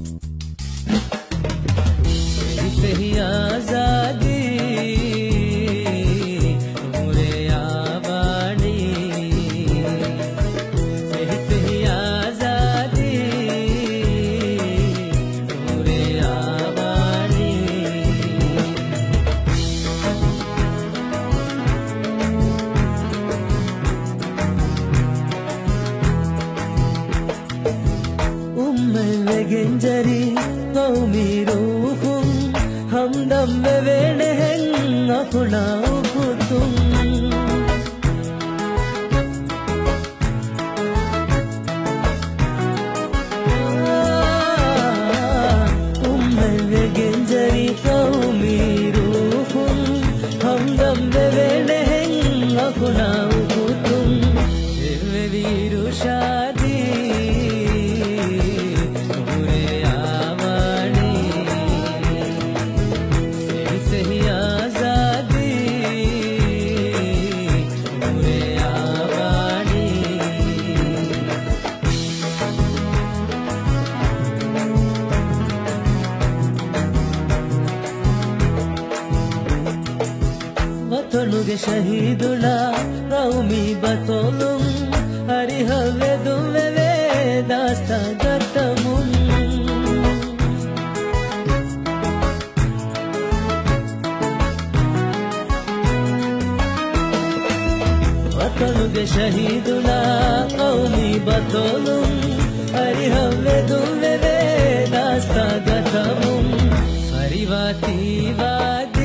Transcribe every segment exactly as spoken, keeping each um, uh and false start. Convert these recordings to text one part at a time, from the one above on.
से ही आजादी मोरे आवानी से ही आजादी मोरे आवानी उम्मे गेंजरी कौमी रूहुम हमदम वेणें अपना तुम उम्मे गेंजरी कौमी रूहुम हमदम वेणें अपना तुम मेरी रुशादी वतनुगे शहीदुला कौमी बतोलुम हरि हवे दुवे वे दास्ता गतमुम वतनुगे शहीदुला कौमी बतोलुम हरि हवे दुवे वे दास्ता गतमुम फरिवाती वादी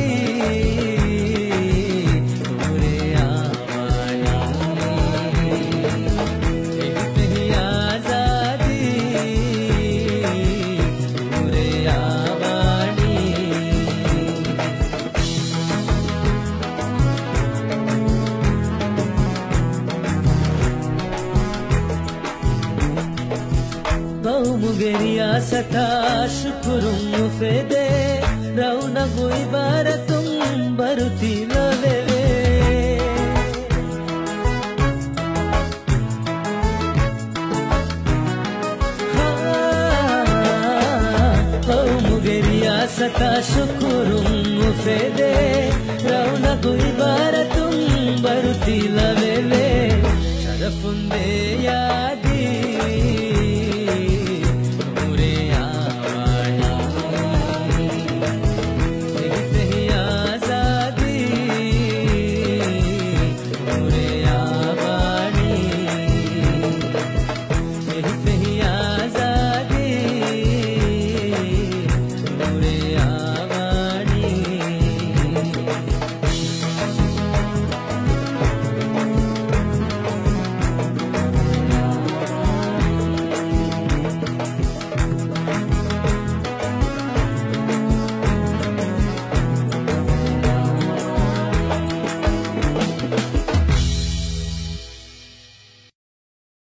मुगेरिया सता शुक्रुम फेदे रौना गुई बार तुम बरुती लवे मुगेरिया सता शुक्रुम फेदे रौना गुई बार तुम बरुती लवे शरफुंदे याद